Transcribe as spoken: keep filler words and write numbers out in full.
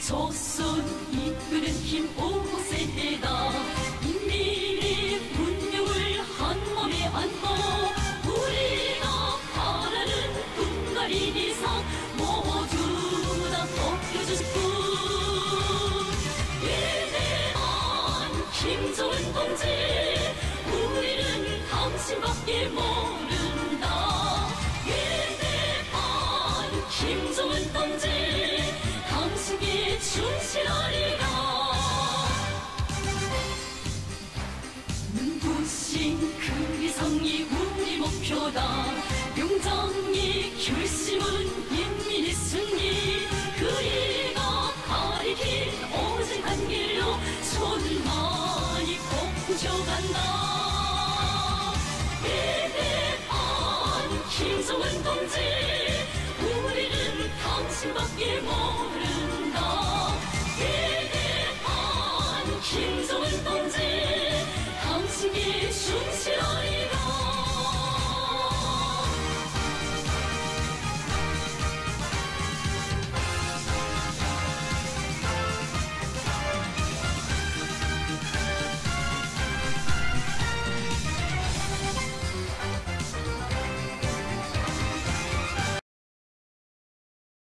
조선 이끄는 힘 오세다. 인민의 분명을 한몸에 안고 우리가 바라는 분갈이 이상 모두 다 덮여줄 뿐. 위대한 김정은 동지, 우리는 당신밖에 모른다. 위대한 김정은 동지, 당신께 충실하리라. 눈부신 그 위상이 우리 목표다. 용장의 결심은 인민의 승리. 그이가 가리킨 오직 한 길로 천만이 걷혀간다. 위대한 김정은 동지, 우리는 당신밖에 모른다.